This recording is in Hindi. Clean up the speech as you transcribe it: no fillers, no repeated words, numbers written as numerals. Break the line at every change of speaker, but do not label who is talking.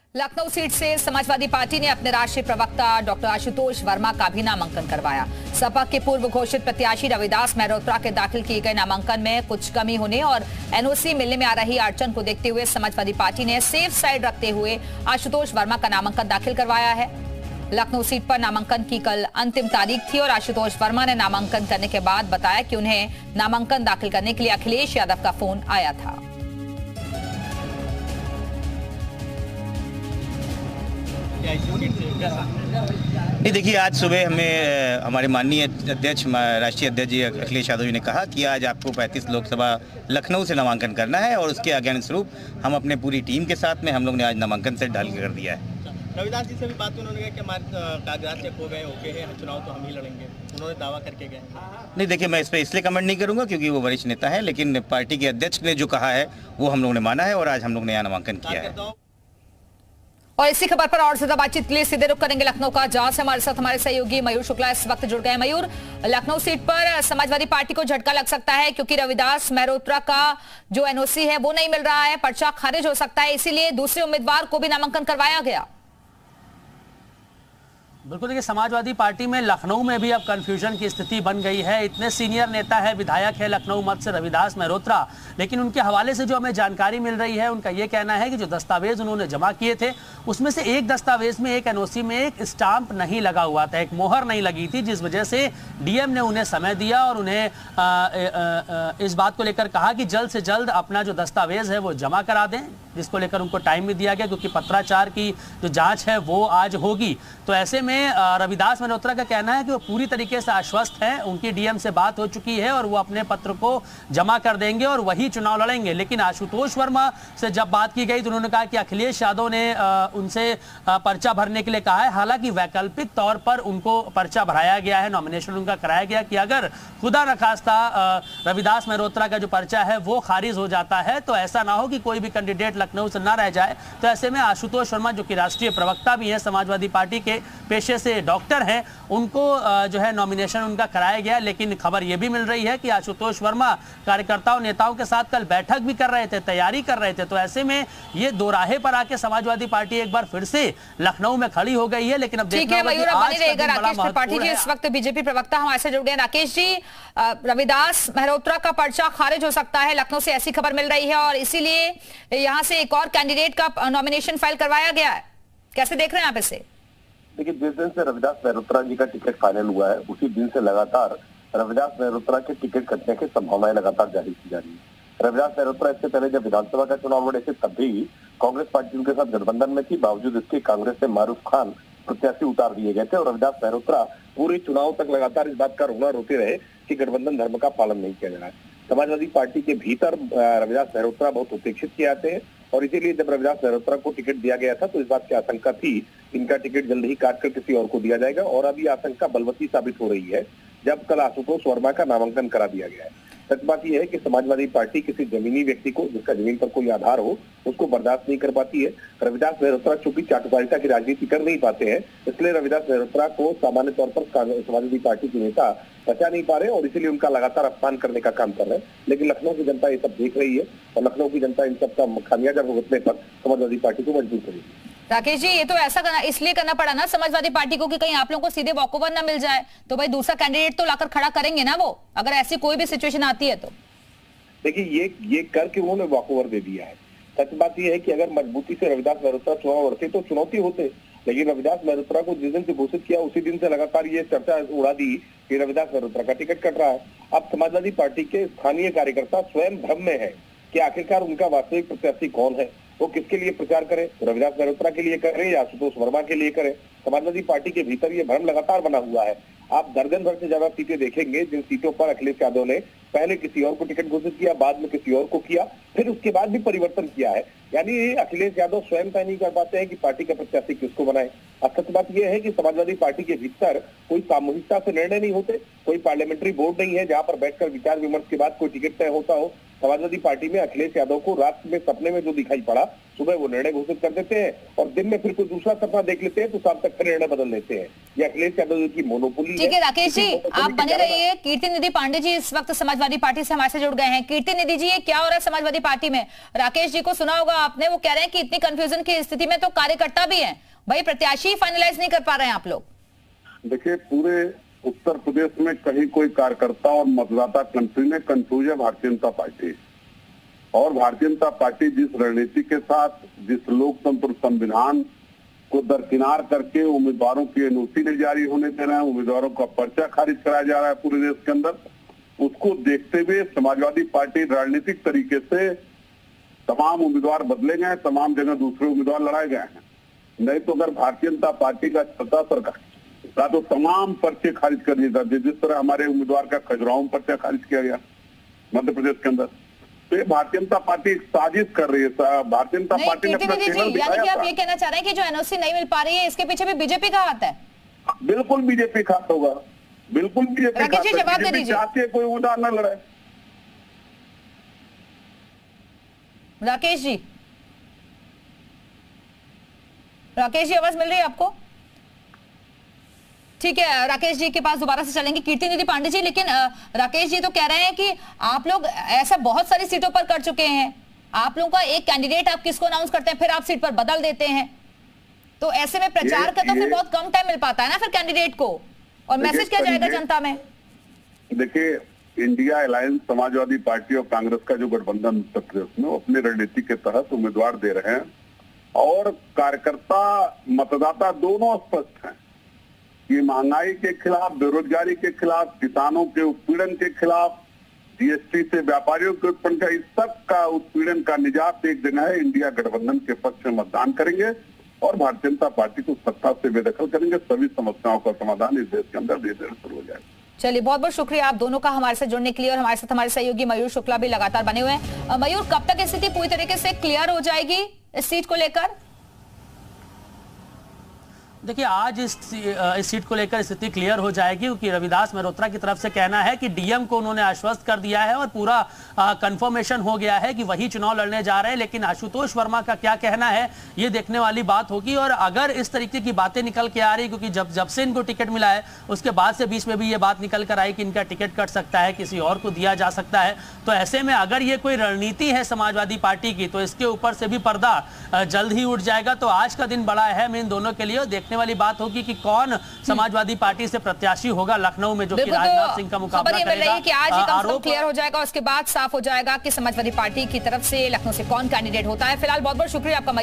लखनऊ सीट से समाजवादी पार्टी ने अपने राष्ट्रीय प्रवक्ता डॉक्टर आशुतोष वर्मा का भी नामांकन करवाया। सपा के पूर्व घोषित प्रत्याशी रविदास मेहरोत्रा के दाखिल किए गए नामांकन में कुछ कमी होने और एनओसी मिलने में आ रही अड़चन को देखते हुए समाजवादी पार्टी ने सेफ साइड रखते हुए आशुतोष वर्मा का नामांकन दाखिल करवाया है। लखनऊ सीट पर नामांकन की कल अंतिम तारीख थी और आशुतोष वर्मा ने नामांकन करने के बाद बताया कि उन्हें नामांकन दाखिल करने के लिए अखिलेश यादव का फोन आया था।
नहीं, देखिए, आज सुबह हमें हमारे माननीय अध्यक्ष राष्ट्रीय अध्यक्ष जी अखिलेश यादव जी ने कहा कि आज आपको 35 लोकसभा लखनऊ से नामांकन करना है और उसके आज्ञा स्वरूप हम अपने पूरी टीम के साथ में हम लोग ने आज नामांकन से ढाल कर दिया है।
रविदास जी से भी बात हुई, उन्होंने कहा कि हमारे कागजात चेक हो गए, ओके है, चुनाव तो हम ही लड़ेंगे, उन्होंने दावा करके गए।
नहीं, देखिए, मैं इस पर इसलिए कमेंट नहीं करूंगा क्योंकि वो वरिष्ठ नेता है, लेकिन पार्टी के अध्यक्ष ने जो कहा है वो हम लोग ने माना है और आज हम लोग ने यहाँ नामांकन किया है।
और इसी खबर पर और ज्यादा बातचीत के लिए सीधे रुख करेंगे लखनऊ का, जहां से हमारे साथ हमारे सहयोगी मयूर शुक्ला इस वक्त जुड़ गए। मयूर, लखनऊ सीट पर समाजवादी पार्टी को झटका लग सकता है क्योंकि रविदास मेहरोत्रा का जो एनओसी है वो नहीं मिल रहा है, पर्चा खारिज हो सकता है, इसीलिए दूसरे उम्मीदवार को भी नामांकन करवाया गया।
बिल्कुल, देखिए, समाजवादी पार्टी में लखनऊ में भी अब कंफ्यूजन की स्थिति बन गई है। इतने सीनियर नेता है, विधायक है लखनऊ मत से रविदास मेहरोत्रा, लेकिन उनके हवाले से जो हमें जानकारी मिल रही है, उनका ये कहना है कि जो दस्तावेज उन्होंने जमा किए थे उसमें से एक दस्तावेज में, एक एनओसी में एक स्टाम्प नहीं लगा हुआ था, एक मोहर नहीं लगी थी, जिस वजह से डीएम ने उन्हें समय दिया और उन्हें इस बात को लेकर कहा कि जल्द से जल्द अपना जो दस्तावेज है वो जमा करा दें, जिसको लेकर उनको टाइम भी दिया गया क्योंकि पत्राचार की जो जांच है वो आज होगी। तो ऐसे में रविदास मेहरोत्रा का कहना है कि वो पूरी तरीके से आश्वस्त हैं, उनकी डीएम से बात हो चुकी है और वो अपने पत्र को जमा कर देंगे और वही चुनाव लड़ेंगे। लेकिन आशुतोष वर्मा से जब बात की गई तो उन्होंने कहा कि अखिलेश यादव ने उनसे पर्चा भरने के लिए कहा है। हालांकि वैकल्पिक तौर पर उनको पर्चा भराया गया है, नॉमिनेशन उनका कराया गया कि अगर खुदा न खास्ता रविदास मेहरोत्रा का जो पर्चा है वो खारिज हो जाता है तो ऐसा ना हो कि कोई भी कैंडिडेट लखनऊ से ना रह जाए। तो ऐसे में आशुतोष वर्मा, जो कि राष्ट्रीय प्रवक्ता भी हैं समाजवादी पार्टी के, पेशे से डॉक्टर हैं, उनको जो है नॉमिनेशन उनका कराया गया। लेकिन खबर यह भी मिल रही है कि आशुतोष वर्मा कार्यकर्ताओं नेताओं के साथ कल बैठक भी कर रहे थे, तैयारी कर रहे थे। तो ऐसे में ये दोराहे पर आके समाजवादी पार्टी एक बार फिर से लखनऊ में खड़ी हो गई है। लेकिन अब
ठीक है मयूर, अब बनी रहेगा। राकेश त्रिपाठी जी इस वक्त बीजेपी प्रवक्ता हमारे से जुड़ गए। राकेश जी, रविदास मेहरोत्रा का पर्चा खारिज हो सकता है, लखनऊ से ऐसी खबर मिल रही है और इसीलिए यहाँ से एक और कैंडिडेट का नॉमिनेशन फाइल करवाया गया है, कैसे देख रहे हैं आप इसे?
देखिए, जिस दिन से रविदास मेहरोत्रा जी का टिकट फाइनल हुआ है उसी दिन से लगातार रविदास मेहरोत्रा के टिकट कटने की संभावनाएं लगातार जारी की जा रही है। रविदास मेहरोत्रा इससे पहले जब विधानसभा का चुनाव लड़े थे तब भी कांग्रेस पार्टी उनके साथ गठबंधन में थी, बावजूद इसके कांग्रेस से मारूफ खान प्रत्याशी उतार दिए गए थे और रविदास मेहरोत्रा पूरे चुनाव तक लगातार इस बात का रोना रोते रहे कि गठबंधन धर्म का पालन नहीं किया जा रहा है। समाजवादी पार्टी के भीतर रविदास मेहरोत्रा बहुत उपेक्षित किए जाते हैं और इसीलिए जब रविदास मेहरोत्रा को टिकट दिया गया था तो इस बात की आशंका थी इनका टिकट जल्द ही काट कर किसी और को दिया जाएगा और अब ये आशंका बलवती साबित हो रही है जब कल आशुतोष वर्मा का नामांकन करा दिया गया है। सच बात यह है कि समाजवादी पार्टी किसी जमीनी व्यक्ति को जिसका जमीन पर कोई आधार हो उसको बर्दाश्त नहीं कर पाती है। रविदास मेहरोत्रा चूंकि चाटुकारिता की राजनीति कर नहीं पाते हैं, इसलिए रविदास मेहरोत्रा को सामान्य तौर पर समाजवादी पार्टी के नेता बचा नहीं पा रहे और इसीलिए उनका लगातार अपमान करने का काम कर रहे हैं। लेकिन लखनऊ की जनता ये सब देख रही है और लखनऊ की जनता इन सब का खामियाजा भुगतने पर समाजवादी पार्टी को मजबूर करेगी।
राकेश जी, ये तो ऐसा करना इसलिए करना पड़ा ना समाजवादी पार्टी को कि कहीं आप लोगों को सीधे वॉकओवर ना मिल जाए, तो भाई दूसरा कैंडिडेट तो लाकर खड़ा करेंगे ना वो, अगर ऐसी कोई भी सिचुएशन आती है तो।
देखिए, ये करके उन्होंने वॉकओवर दे दिया है। सच बात यह है कि अगर मजबूती से रविदास मेहरोत्रा चुनाव लड़ते तो चुनौती होते, लेकिन रविदास मेहरोत्रा को जिस दिन से घोषित किया उसी दिन से लगातार ये चर्चा उड़ा दी कि रविदास मेहरोत्रा का टिकट कट रहा है। अब समाजवादी पार्टी के स्थानीय कार्यकर्ता स्वयं भ्रम में है कि आखिरकार उनका वास्तविक प्रत्याशी कौन है, वो किसके लिए प्रचार करे, रविदास मेहरोत्रा के लिए करे या आशुतोष वर्मा के लिए करे। समाजवादी पार्टी के भीतर ये भ्रम लगातार बना हुआ है। आप दर्जन भर से ज्यादा सीटें देखेंगे जिन सीटों पर अखिलेश यादव ने पहले किसी और को टिकट घोषित किया, बाद में किसी और को किया, फिर उसके बाद भी परिवर्तन किया है। यानी अखिलेश यादव स्वयं तय नहीं कर पाते हैं कि पार्टी का प्रत्याशी किसको बनाए। अब सच बात यह है कि समाजवादी पार्टी के भीतर कोई सामूहिकता से निर्णय नहीं होते, कोई पार्लियामेंट्री बोर्ड नहीं है जहां पर बैठकर विचार विमर्श के बाद कोई टिकट तय होता हो। समाजवादी पार्टी में अखिलेश यादव को रात में सपने में जो दिखाई पड़ा, सुबह वो निर्णय घोषित कर देते हैं और दिन में फिर कोई दूसरा सपना देख लेते हैं तो शाम तक फिर निर्णय बदल देते हैं। ये अखिलेश यादव की मोनोपोली।
ठीक है राकेश जी, आप बने रहिए। कीर्ति निधि पांडे जी इस वक्त समाजवादी पार्टी से हमारे से जुड़ गए हैं। कीर्ति निधि जी, ये क्या हो रहा है समाजवादी पार्टी में? राकेश जी को सुना होगा आपने, वो कह रहे हैं कि इतनी कंफ्यूजन की स्थिति में तो कार्यकर्ता भी है, भाई प्रत्याशी फाइनलाइज नहीं कर पा रहे हैं आप लोग।
देखिए, पूरे उत्तर प्रदेश में कहीं कोई कार्यकर्ता और मतदाता कंफ्यूज है भारतीय जनता पार्टी। और भारतीय जनता पार्टी जिस रणनीति के साथ, जिस लोकतंत्र संविधान को दरकिनार करके उम्मीदवारों की एनओसी नहीं जारी होने दे रहे हैं, उम्मीदवारों का पर्चा खारिज कराया जा रहा है पूरे देश के अंदर, उसको देखते हुए समाजवादी पार्टी राजनीतिक तरीके से तमाम उम्मीदवार बदले गए हैं, तमाम जगह दूसरे उम्मीदवार लड़ाए गए हैं। नहीं तो अगर भारतीय जनता पार्टी का सत्ता सरकार का तो तमाम पर्चे खारिज कर दिए जाते, जिस तरह हमारे उम्मीदवार का खजुराहो में पर्चा खारिज किया गया मध्य प्रदेश के अंदर। तो भारतीय जनता पार्टी एक साजिश कर रही है। भारतीय जनता पार्टी ने अपना चेहरा दिखाया।
यानी कि आप ये कहना चाह रहे हैं कि जो एनओसी नहीं मिल पा रही है, इसके पीछे भी बीजेपी का हाथ है?
बिल्कुल बीजेपी का हाथ होगा, बिल्कुल बीजेपी
जवाब दे दीजिए।
चाहती है कोई उम्मीदवार न लड़े।
राकेश जी, राकेश जी आवाज मिल रही है आपको? ठीक है, राकेश जी के पास दोबारा से चलेंगे। कीर्ति निधि पांडे जी, लेकिन राकेश जी तो कह रहे हैं कि आप लोग ऐसा बहुत सारी सीटों पर कर चुके हैं, आप लोगों का एक कैंडिडेट आप किसको अनाउंस करते हैं, फिर आप सीट पर बदल देते हैं, तो ऐसे में प्रचार का तो फिर बहुत कम टाइम मिल पाता है ना फिर कैंडिडेट को, और मैसेज क्या जाएगा जनता में?
देखिए, इंडिया अलायंस समाजवादी पार्टी और कांग्रेस का जो गठबंधन उत्तर प्रदेश में अपनी रणनीति के तहत उम्मीदवार दे रहे हैं और कार्यकर्ता मतदाता दोनों स्पष्ट हैं कि महंगाई के खिलाफ, बेरोजगारी के खिलाफ, किसानों के उत्पीड़न के खिलाफ, जीएसटी से व्यापारियों के उत्पन्न का, इस सब का उत्पीड़न का निजात एक जगह है। इंडिया गठबंधन के पक्ष में मतदान करेंगे और भारतीय जनता पार्टी को सत्ता से बेदखल करेंगे। सभी समस्याओं का समाधान इस देश के अंदर धीरे धीरे शुरू हो जाएगा।
चलिए, बहुत बहुत शुक्रिया आप दोनों का हमारे साथ जुड़ने के लिए। और हमारे साथ हमारे सहयोगी मयूर शुक्ला भी लगातार बने हुए हैं। मयूर, कब तक स्थिति पूरी तरीके से क्लियर हो जाएगी इस सीट को लेकर?
देखिए, आज इस सीट को लेकर स्थिति क्लियर हो जाएगी, क्योंकि रविदास मेहरोत्रा की तरफ से कहना है कि डीएम को उन्होंने आश्वस्त कर दिया है और पूरा कंफर्मेशन हो गया है कि वही चुनाव लड़ने जा रहे हैं। लेकिन आशुतोष वर्मा का क्या कहना है, ये देखने वाली बात होगी। और अगर इस तरीके की बातें निकल के आ रही, क्योंकि जब से इनको टिकट मिला है उसके बाद से बीच में भी ये बात निकल कर आई कि इनका टिकट कट सकता है, किसी और को दिया जा सकता है, तो ऐसे में अगर ये कोई रणनीति है समाजवादी पार्टी की, तो इसके ऊपर से भी पर्दा जल्द ही उठ जाएगा। तो आज का दिन बड़ा अहम इन दोनों के लिए। देखने वाली बात होगी कि कौन समाजवादी पार्टी से प्रत्याशी होगा लखनऊ में, जो कि राजनाथ सिंह का मुकाबला करेगा।
कि आज आरोप क्लियर हो जाएगा, उसके बाद साफ हो जाएगा कि समाजवादी पार्टी की तरफ से लखनऊ से कौन कैंडिडेट होता है। फिलहाल बहुत बहुत शुक्रिया आपका।